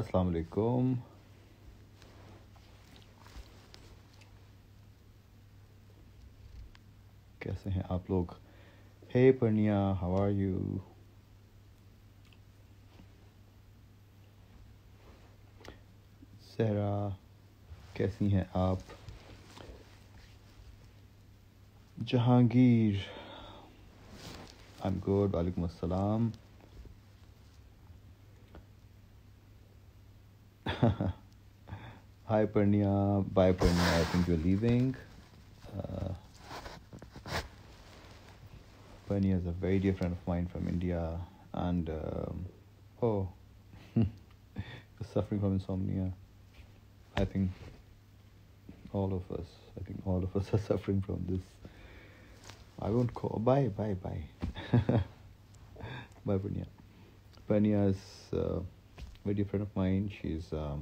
अस्सलाम वालेकुम। कैसे हैं आप लोग? Hey Parnia, how are you? Sahra, कैसी हैं आप? जहांगीर, आई एम गुड, वालेकुम अस्सलाम। Hi Pernia, bye Pernia, I think you're leaving. Pernia is a very dear friend of mine from India, and oh, suffering from insomnia. I think all of us are suffering from this. I won't call. Bye. Bye Pernia. Pernia is a very dear friend of mine. She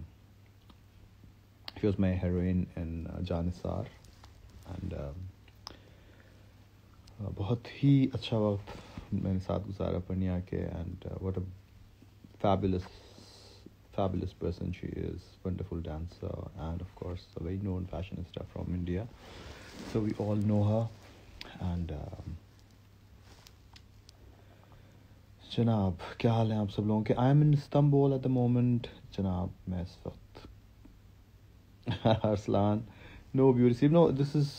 was my heroine in Janisar, and बहुत ही अच्छा वक्त मैंने साथ गुजारा Parnia के, and what a fabulous person she is. Wonderful dancer, and of course a very known fashionista from India, so we all know her. And जनाब, क्या हाल है आप सब लोगों के? I am in Istanbul at the moment जनाब। मैं इस वक्त Arsalan, no beauty, no this is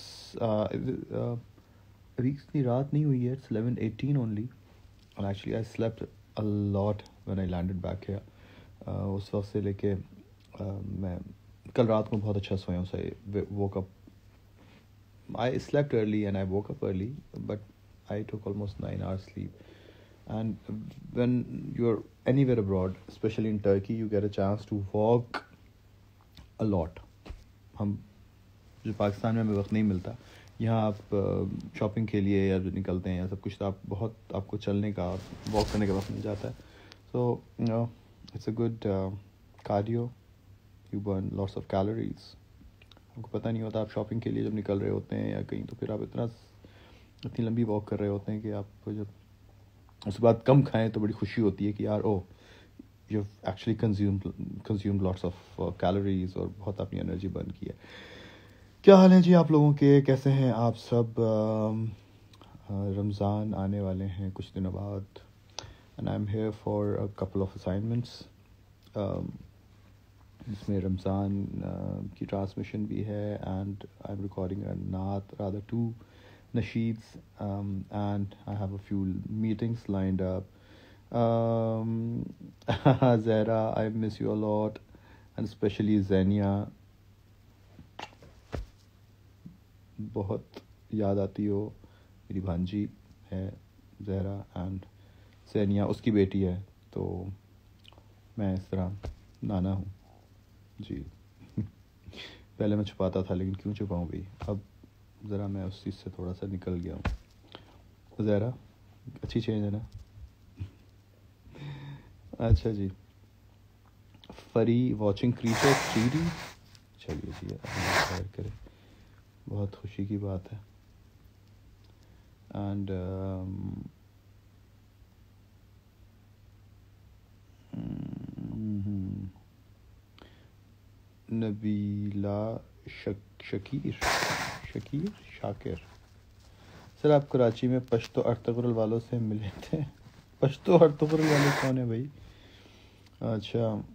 अभी इतनी रात नहीं हुई है, it's 11:18 only, and actually I slept a lot when I landed back here. उस वक्त से लेके मैं कल रात को बहुत अच्छा सोया हूँ। So I woke up, I slept early and I woke up early, but I took almost 9 hours sleep. And when you're anywhere abroad, especially in Turkey, you get a chance to walk a lot. हम जो पाकिस्तान में हमें वक्त नहीं मिलता, यहाँ आप shopping के लिए या जो निकलते हैं या सब कुछ, तो आप बहुत आपको चलने का और वॉक करने का वक्त मिल जाता है. So it's a good cardio, you burn lots of calories. आपको पता नहीं होता आप शॉपिंग के लिए जब निकल रहे होते हैं या कहीं, तो फिर आप इतनी लंबी वॉक कर रहे होते हैं कि आप जब उसके बाद कम खाएं तो बड़ी खुशी होती है कि यार you have actually consumed lots of calories और बहुत अपनी एनर्जी बर्न की है. क्या हाल है जी आप लोगों के? कैसे हैं आप सब? रमज़ान आने वाले हैं कुछ दिनों बाद, and I am here for a couple of assignments. इसमें रमज़ान की ट्रांसमिशन भी है, and I am recording a naat, rather 2 nasheeds, and I have a few meetings lined up. Zahra, I miss you a lot, and especially Zenia. बहुत याद आती हो. मेरी भांजी है ज़हरा, एंड ज़ेनिया उसकी बेटी है, तो मैं इस तरह नाना हूँ जी. पहले मैं छुपाता था, लेकिन क्यों छुपाऊँ भाई, अब ज़रा मैं उस चीज़ से थोड़ा सा निकल गया हूँ. ज़हरा, अच्छी चेंज है ना? अच्छा जी. फरी वॉचिंग क्रीचर 3D. चलिए जी, खैर करें, बहुत खुशी की बात है. एंड नबीला शाकिर, सर आप कराची में पश्तो अर्तुगरुल वालों से मिले थे? पश्तो अर्तुगरुल वाले कौन है भाई? अच्छा,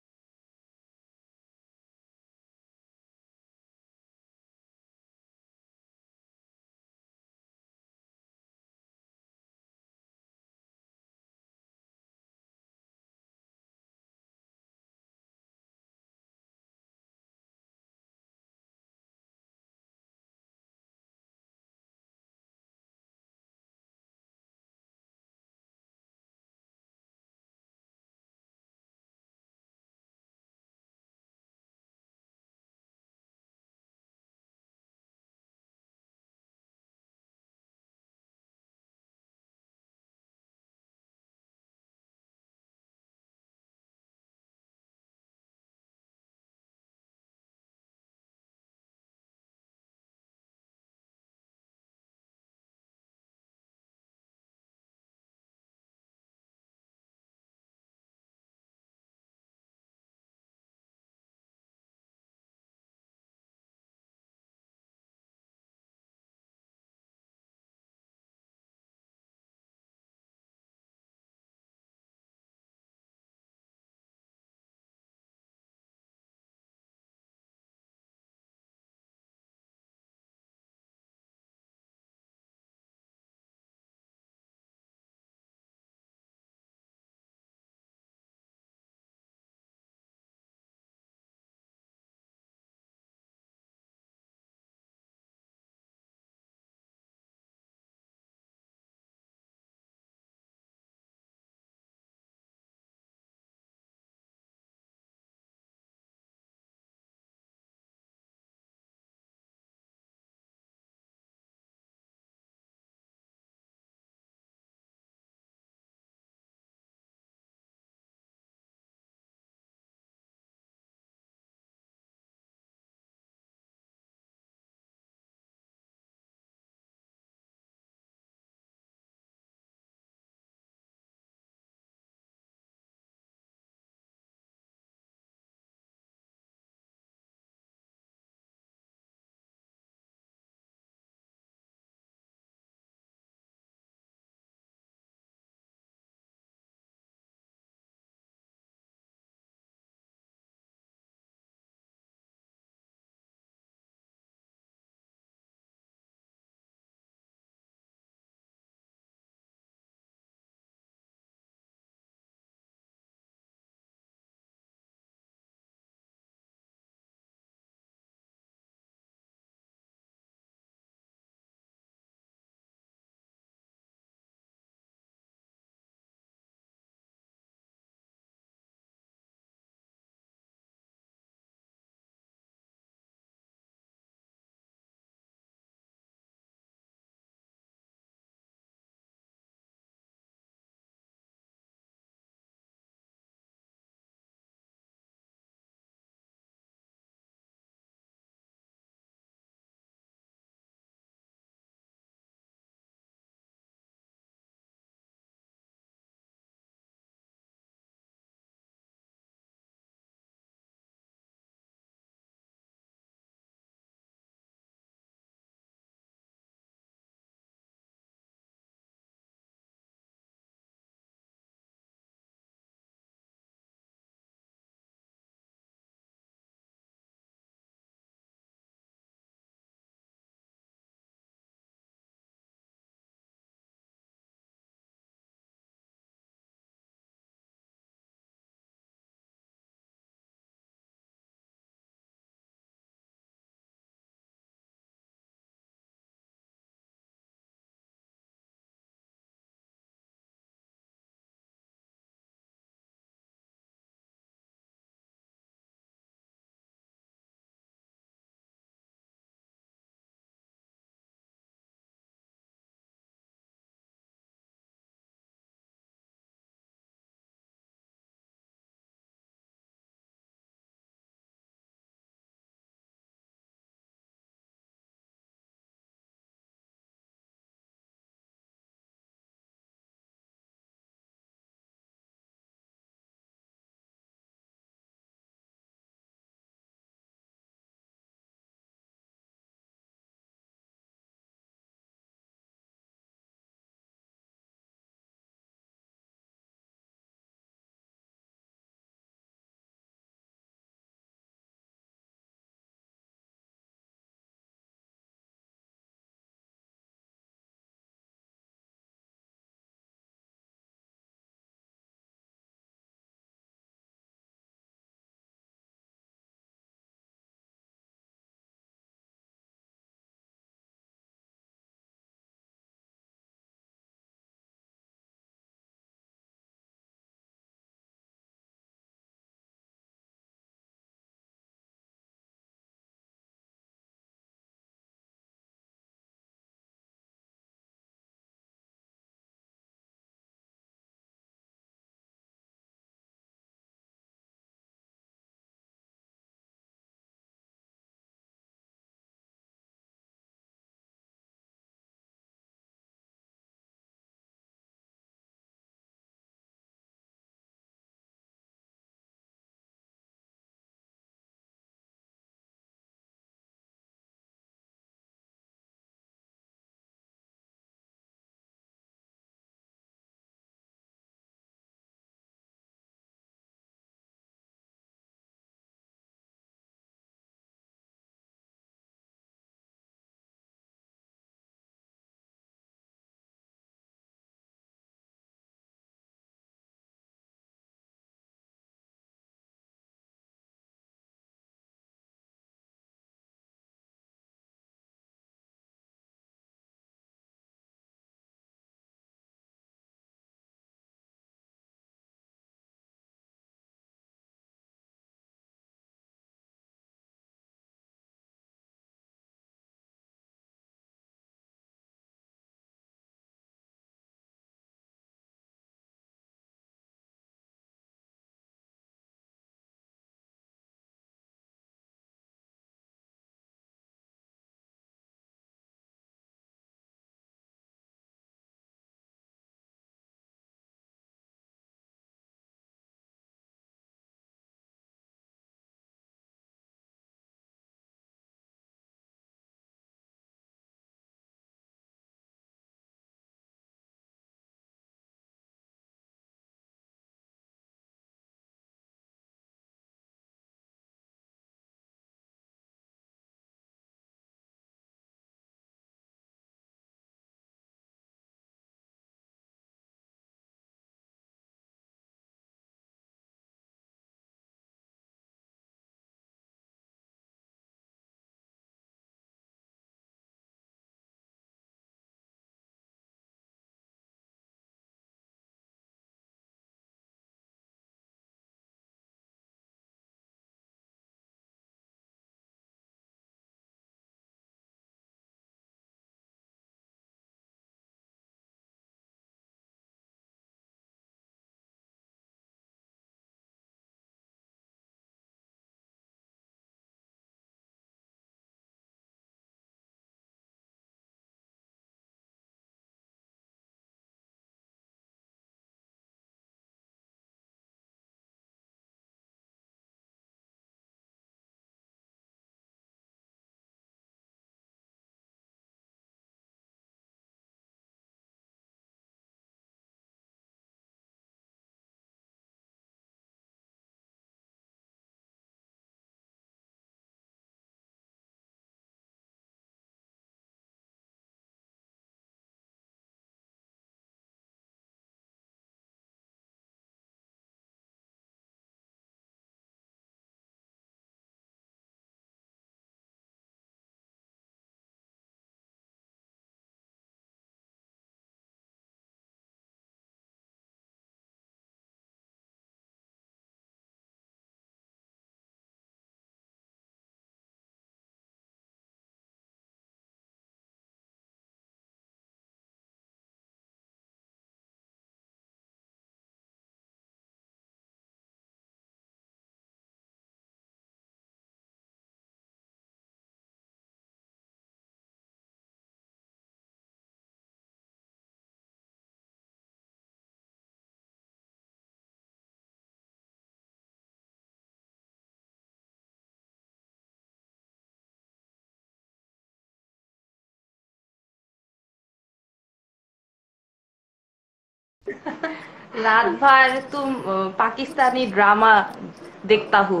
रात भर तुम पाकिस्तानी ड्रामा देखता हूँ।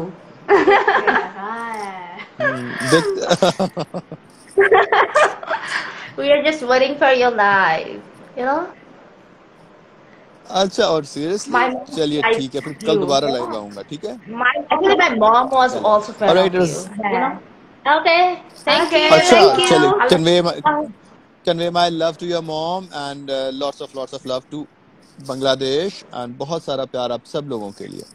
देख We are just waiting for your life, you know. अच्छा, और सीरियसली? My mom चलिए ठीक है, likes फिर कल you. दोबारा लाइव Yeah. आऊंगा, ठीक है? My mom was चले, also fan alright, of it you. Was, You know. Okay. Thank you. अच्छा, Thank you. चले, I convey my love to your mom and lots of love to Bangladesh and बहुत सारा प्यार आप सब लोगों के लिए।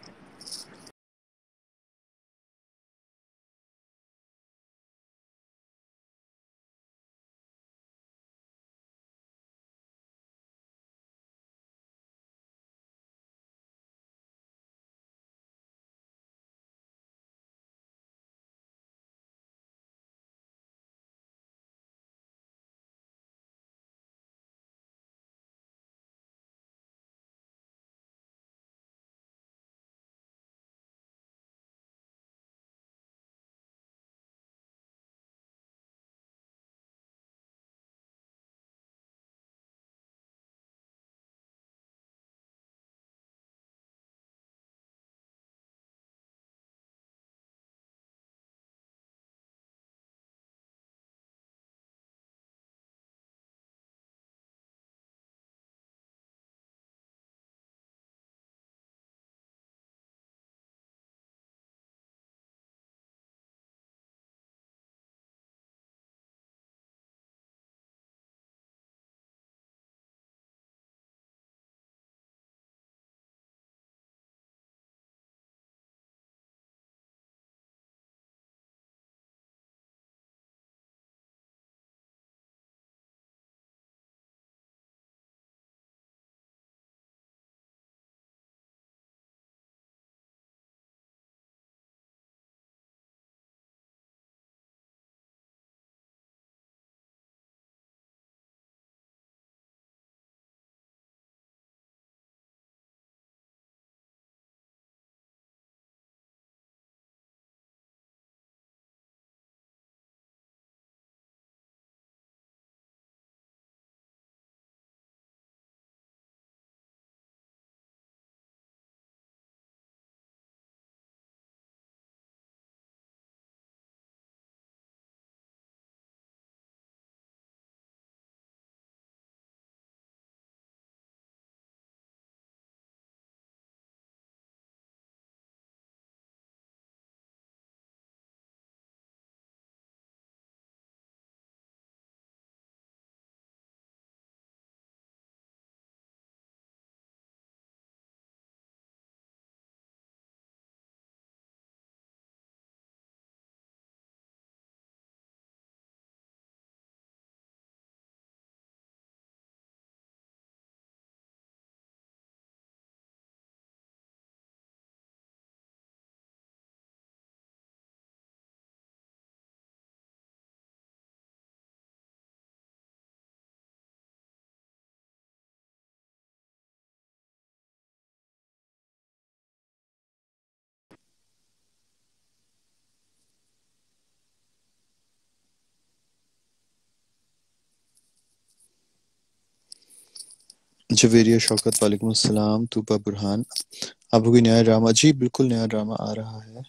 जवेरिया शौकत, वालेकुम अस्सलाम। तूबा बुरहान, आपको कोई नया ड्रामा? जी बिल्कुल, नया ड्रामा आ रहा है।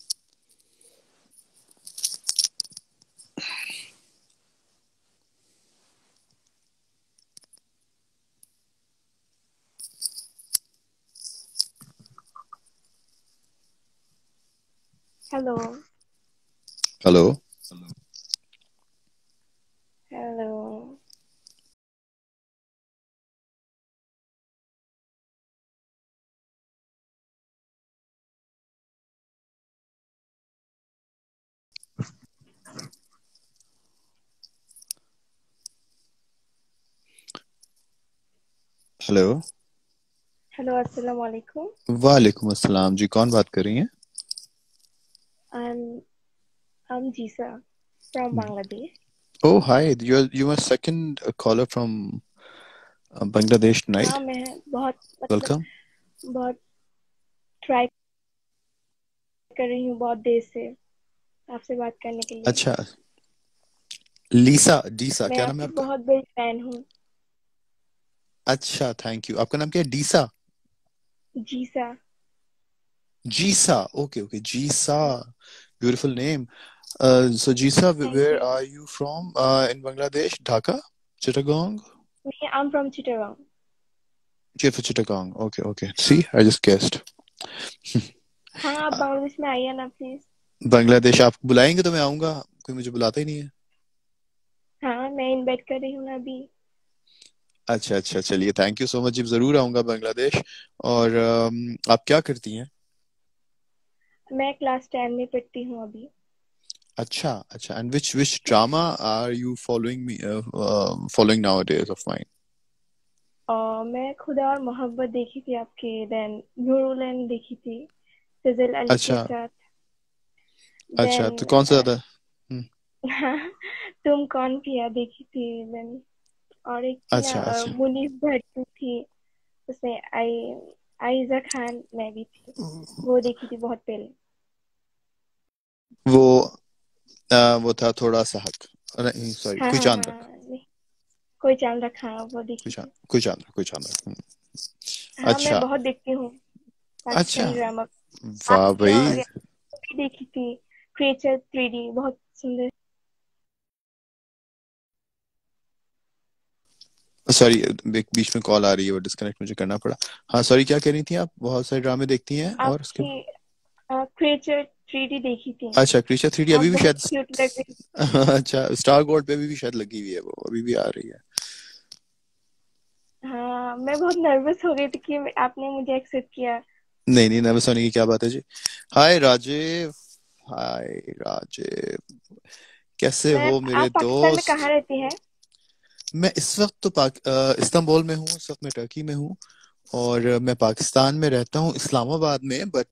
Hello, hello. hello. Hello. Hello, Assalamu alaikum. वालेकुम अस्सलाम जी, कौन बात कर रही हैं? I'm I'm Jisa from Bangladesh. Oh, hi. You are second caller from Bangladesh हाँ tonight. मैं बहुत Welcome. बहुत ट्राई कर रही हूँ बहुत देर से आपसे बात करने के लिए। अच्छा, लीसा डीसा मैं क्या नाम है आपकी आपका? बहुत बड़ी फैन हूँ। अच्छा, थैंक यू। आपका नाम क्या है? Disa? Jisa. Jisa, okay okay, Jisa, beautiful name. So Jisa, thank where you. are you from? In Bangladesh, Dhaka, Chittagong. मैं I'm from Chittagong। You're from Chittagong. Okay, okay. See, I just guessed. हाँ, आप बांग्लादेश में आइए ना प्लीज। बांग्लादेश आप बुलाएंगे तो मैं आऊंगा, कोई मुझे बुलाता ही नहीं है। हाँ, मैं इनवाइट कर रही हूँ ना अभी। अच्छा अच्छा, चलिए, थैंक यू सो मच जी, जरूर आऊंगा बांग्लादेश। और आप क्या करती हैं? मैं क्लास 10 में पढ़ती हूँ अभी। अच्छा अच्छा, and which drama are you following me following nowadays of mine? और मैं खुदा और मोहब्बत देखी थी आपके, देन नूरुलैन देखी थी फजल अली के अच्छा साथ। अच्छा, तो देन कौन सा ज्यादा? हम्म, तुम कौन पिया देखी थी। देन और एक थी ना अच्छा अच्छा। मुनीफ भट्टू थी, उसमें आइजा खान मैं भी थी। वो देखी थी बहुत पहले। वो वो था थोड़ा सा हक, नहीं सॉरी, हाँ कोई हाँ चांद रखा। हाँ, नहीं, कोई चांद रखा, हाँ, वो देखी थी। कोई चांद रखा, कोई चांद रखा। हाँ, मैं अच्छा बहुत देखती हूँ अच्छा, पाकिस्तानी ड्रामा। वाह आपकी भाई। और भी देखी थी, क्रिएचर 3D, बहुत सुंदर। सॉरी, बीच में कॉल आ रही है, वो डिस्कनेक्ट मुझे करना पड़ा। हाँ सॉरी, क्या कह रही थी आप? बहुत सारे ड्रामे देखती हैं और उसके आपकी क्रिएचर 3D देखी थी। अच्छा, क्रिशा 3D आप अभी भी बहुत शायद क्यूट लग रही। अच्छा, स्टार गोल्ड पे भी शायद लगी हुई है, वो अभी भी आ रही है। हाँ, मैं बहुत नर्वस हो गई थी कि आपने मुझे एक्सेप्ट किया। नहीं नहीं, नर्वस होने की क्या बात है जी। हाय राजीव। हाय राजीव, कैसे मैं हो मेरे आप पाकिस्तान में दोस्त? कहाँ रहती हैं? मैं इस वक्त तो इस्तांबुल में हूँ, इस वक्त मैं टर्की में हूँ। और मैं पाकिस्तान में रहता हूँ, इस्लामाबाद में, but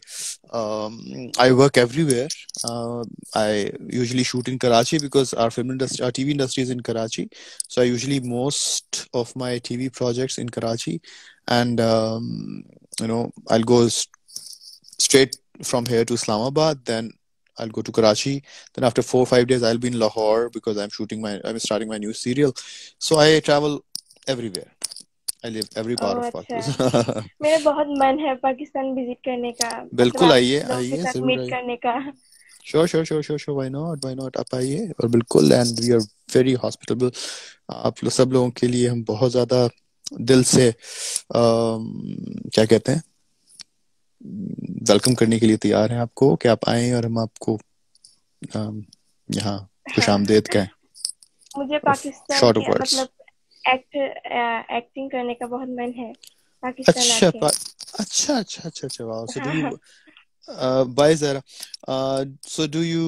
I work everywhere. I usually shoot in Karachi because our film industry, our TV industry is in Karachi. So I usually most of my TV projects in Karachi, and I'll go straight from here to Islamabad, then I'll go to Karachi. Then after 4 or 5 days, I'll be in Lahore because I'm starting my new serial. So I travel everywhere. I live every part oh of अच्छा। Pakistan. मेरा बहुत मन है Pakistan visit करने का, मतलब बिल्कुल आप आइए लोगों के आइए, साथ जरूर मीट आइए। करने का। Sure sure sure sure sure, why not आप आइए, और बिल्कुल, and we are very hospitable. आप लोग, सब लोगों के लिए हम बहुत ज्यादा दिल से क्या कहते हैं, वेलकम करने के लिए तैयार हैं आपको, कि आप आएं और हम आपको अम, यहाँ खुश हाँ, आमदेद कहें। मुझे पाकिस्तान शॉर्ट ऑफ के वर्ड्स। मतलब एक्टिंग करने का बहुत मन है पाकिस्तान अच्छा आके। अच्छा अच्छा अच्छा अच्छा, वाह। सो डू हाँ। यू बाय जरा, so do you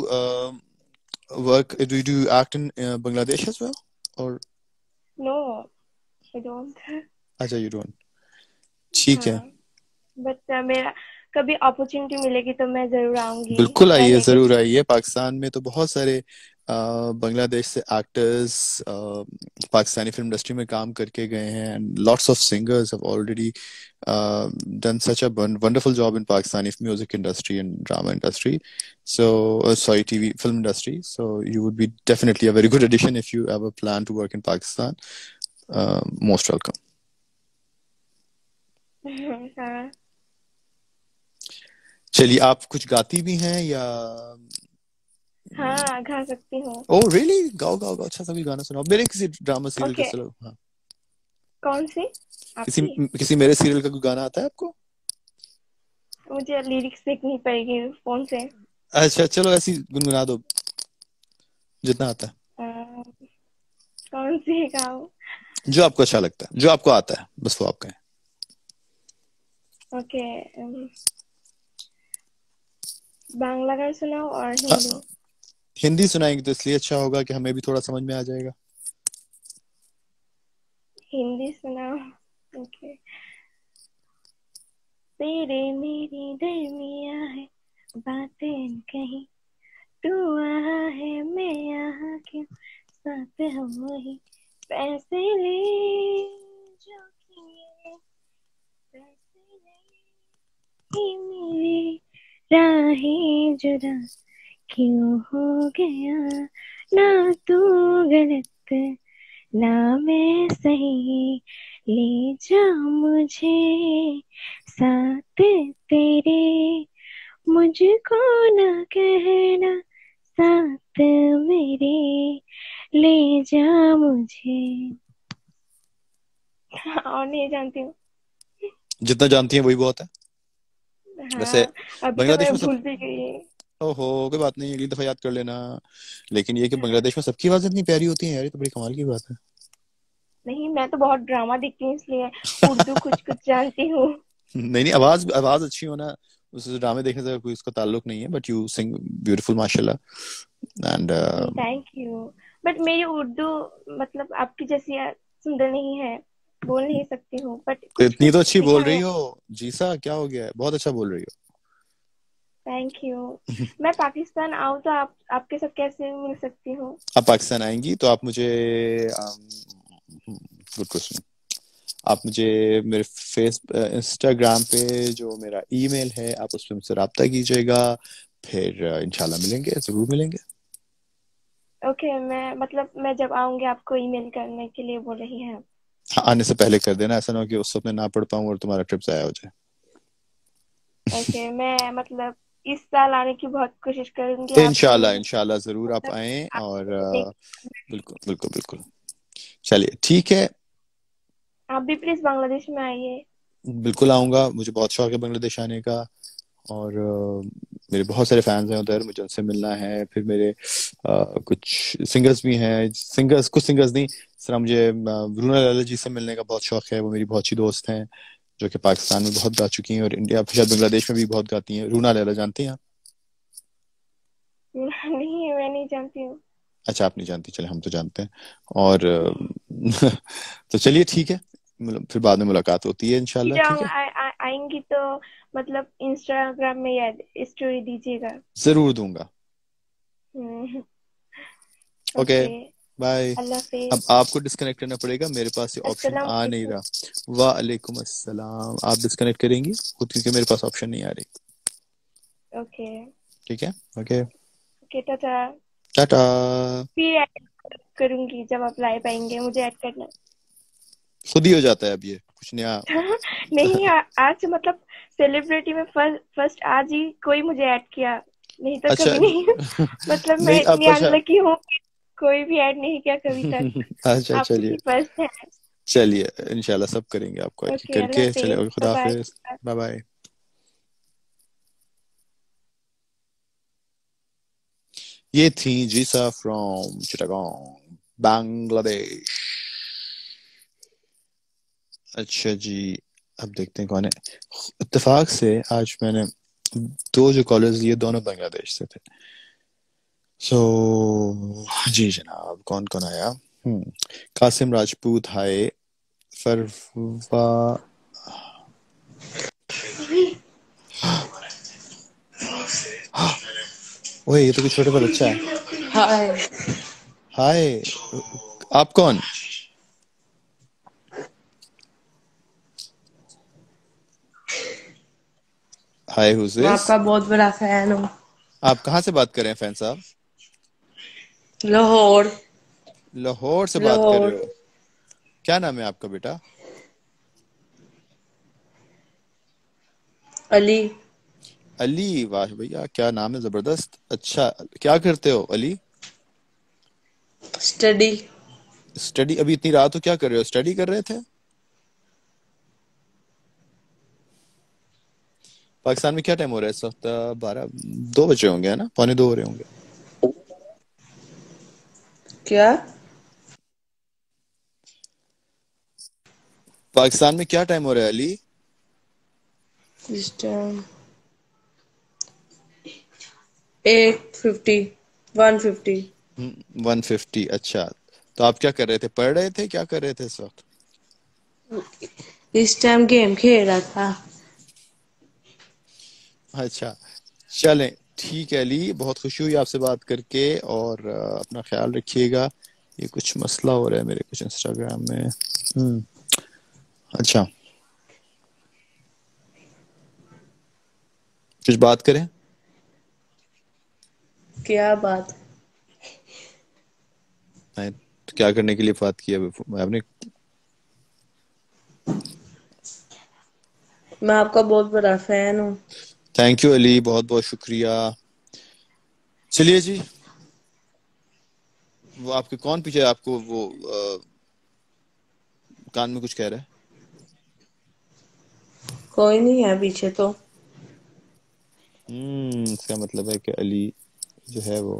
work, do you act in Bangladesh as well, or? No, I don't. अच्छा, you don't। ठीक है, हाँ, बट मेरा कभी अपॉर्चुनिटी मिलेगी तो मैं जरूर आऊंगी बिल्कुल आइए, रहने के जरूर लिए। आइए। पाकिस्तान में तो बहुत सारे बांग्लादेश से एक्टर्स पाकिस्तानी फिल्म इंडस्ट्री में काम करके गए हैं, and lots of singers have already done such a wonderful job in Pakistani music industry and drama industry. So, sorry, TV film industry. So you would be definitely a very good addition if you ever plan to work in Pakistan. Most welcome. हाँ चलिए, आप कुछ गाती भी हैं या? हाँ, गा सकती हूँ। ओह रियली, गाओ गाओ गाओ, अच्छा सा भी गाना सुनाओ मेरे किसी ड्रामा सीरियल का, ओके, चलो हाँ। कौन सी? किसी आपकी? किसी मेरे सीरियल का कोई गाना आता है आपको? मुझे लिरिक्स देखनी पड़ेगी फोन से। अच्छा चलो, ऐसी गुनगुना दो जितना आता है, अ, कौन सी गाऊँ? जो आपको अच्छा लगता है, जो आपको आता है, बस वो आप कहें। ओके, बांग्ला गाना सुनाओ और हाँ, हिंदी? हिंदी सुनाएंगे तो इसलिए अच्छा होगा कि हमें भी थोड़ा समझ में आ जाएगा। हिंदी सुनाओ। ओके। तेरे मेरी दरमिया है बातें कहीं, तू वहाँ है मैं यहाँ क्यों, साथ हम वही पैसे ले जो किए, पैसे नहीं मेरी राहें जुदा क्यों हो गया, ना तू गलत ना मैं सही, ले जा मुझे साथ तेरे, मुझको ना कहना साथ मेरे, ले जा मुझे। और नहीं जानती हूँ। जितना जानती हैं वही बहुत है। वैसे हाँ, अभी तो बांग्लादेश मैं में सब, भूल भी गई। ओहो कोई बात नहीं, अगली दफा याद कर लेना। लेकिन ये कि बांग्लादेश में सबकी आवाज इतनी प्यारी होती है यार, ये तो बड़ी कमाल की बात है। नहीं, मैं तो बहुत ड्रामा देखती हूँ इसलिए उर्दू कुछ कुछ जानती हूँ। नहीं नहीं, आवाज आवाज अच्छी होना उस ड्रामे देखने से कोई इसका ताल्लुक नहीं है, बट यू सिंग ब्यूटीफुल माशाल्लाह। And thank you. बट मेरी उर्दू मतलब आपकी जैसी सुंदर नहीं है, बोल नहीं सकती हूँ, बट कुछ इतनी कुछ तो अच्छी लिखा बोल रही है। हो। जीसा क्या हो गया है, बहुत अच्छा बोल रही थैंक यू। हो। मैं पाकिस्तान आऊँ तो आप आपके साथ कैसे मिल सकती हूँ? आप पाकिस्तान आएंगी तो आप मुझे, गुड क्वेश्चन, आप मुझे मेरे फेस इंस्टाग्राम पे जो मेरा ईमेल है आप उस पर मुझसे रब्ता कीजिएगा, फिर इंशाल्लाह मिलेंगे, जरूर मिलेंगे। ओके, मैं मतलब मैं जब आऊंगी आपको ईमेल करने के लिए बोल रही हैं? हाँ, आने से पहले कर देना, ऐसा ना हो कि उस वक्त मैं ना पढ़ पाऊँ और तुम्हारा ट्रिप जाया हो जाए। ओके, मैं मतलब इस साल आने की बहुत कोशिश करूंगी आपसे इंशाल्लाह मिलने। इंशाल्लाह जरूर आप मतलब आए, और आपसे मिलने बिल्कुल बिल्कुल बिल्कुल। चलिए ठीक है। आप भी प्लीज बांग्लादेश में आइए। बिल्कुल आऊंगा, मुझे बहुत शौक है बांग्लादेश आने का। और मेरे बहुत सारे फैंस हैं उधर, मुझे उनसे मिलना है। फिर मेरे कुछ सिंगर्स भी हैं, सिंगर्स कुछ सिंगर्स नहीं, सर मुझे रूना लैला जी से मिलने का बहुत शौक है। वो मेरी बहुत अच्छी दोस्त हैं जो कि पाकिस्तान में बहुत गा चुकी हैं और इंडिया शायद बांग्लादेश में भी बहुत गाती हैं। रूना लैला जानती हैं आप? नहीं, मैं नहीं जानती हूँ। अच्छा आप नहीं जानती, चले हम तो जानते हैं। और तो चलिए ठीक है, फिर बाद में मुलाकात होती है इंशाल्लाह, फिर ठीक है। आएंगी तो मतलब इंस्टाग्राम में याद स्टोरी दीजिएगा। जरूर दूंगा। Okay, okay. बाय। अल्लाह अब हाफिज। आपको डिस्कनेक्ट करना पड़ेगा, मेरे पास ये ऑप्शन अस्सलाम आ नहीं वालेकुम। रहा। वालेकुम अस्सलाम, आप डिस्कनेक्ट करेंगी खुद क्योंकि मेरे पास ऑप्शन नहीं आ रही। ओके। ठीक है, ओके, ओके, टाटा। टाटा। फिर ऐड करूंगी जब आप लाइव आएंगे, मुझे ऐड करना। खुद ही हो जाता है अब ये कुछ नया। नहीं, आज मतलब सेलिब्रिटी में फर्स्ट आज ही कोई मुझे ऐड किया, नहीं तो अच्छा। कभी नहीं। मतलब मैं नहीं इतनी अब अच्छा। अनलकी हूँ कि कोई भी ऐड नहीं किया कभी तक। अच्छा आप चलिए, ही फर्स्ट हैं। चलिए इंशाल्लाह सब करेंगे आपको एक एक ओके, अल्लाह करके। चले, हाफिज, ओके, बाय खुदा हाफिज, बाय। Bye bye. ये थी जीसा फ्रॉम चिटागोंग, बांग्लादेश। अच्छा जी, अब देखते हैं कौन है। इत्तेफाक से आज मैंने दो जो कॉलेज लिए दोनों बांग्लादेश से थे। सो जी जनाब, कौन कौन आया? कासिम राजपूत, हाय। फरवा, ओए ये तो कोई छोटा सा बच्चा है। हाय। हाय, आप कौन? हाय, हुज मैं दिस? आपका बहुत बड़ा फैन हूँ। आप कहाँ से बात कर रहे हैं फैन साहब? लाहौर। लाहौर से बात कर लाहौर। रहे हो? क्या नाम है आपका बेटा? अली। अली, वाह भैया क्या नाम है, जबरदस्त। अच्छा, क्या करते हो अली? स्टडी। स्टडी? अभी इतनी रात हो क्या कर रहे हो, स्टडी कर रहे थे? पाकिस्तान में क्या टाइम हो रहा है इस वक्त? 12, 2 बजे होंगे, है ना, पौने 2 हो रहे होंगे। क्या? पाकिस्तान में क्या टाइम हो रहा है अली? इस टाइम 8:50, 1:50। 1:50, अच्छा। तो आप क्या कर रहे थे, पढ़ रहे थे, क्या कर रहे थे इस वक्त? इस टाइम गेम खेल रहा था। अच्छा, चलें ठीक है अली, बहुत खुशी हुई आपसे बात करके। और अपना ख्याल रखिएगा। ये कुछ मसला हो रहा है मेरे कुछ इंस्टाग्राम में। अच्छा, कुछ बात करें? क्या बात? मैं तो क्या करने के लिए बात किया आपने? मैं आपका बहुत बड़ा फैन हूँ। थैंक यू अली, बहुत बहुत शुक्रिया। चलिए जी, वो आपके कौन पीछे आपको वो कान में कुछ कह रहा है? कोई नहीं है पीछे तो। इसका मतलब है कि अली जो है वो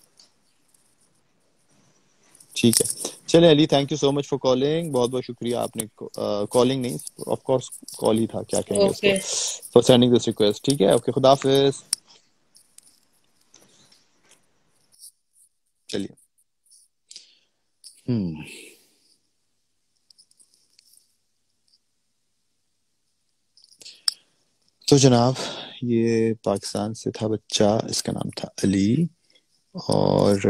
ठीक है। चले Ali, thank you so much for calling, बहुत बहुत शुक्रिया। आपने कॉलिंग नहीं, ऑफ कोर्स कॉल ही था, क्या कहेंगे उसको, okay. For sending this request. ठीक है, ओके, खुदा हाफिज। चलिए। तो जनाब, ये पाकिस्तान से था बच्चा, इसका नाम था अली, और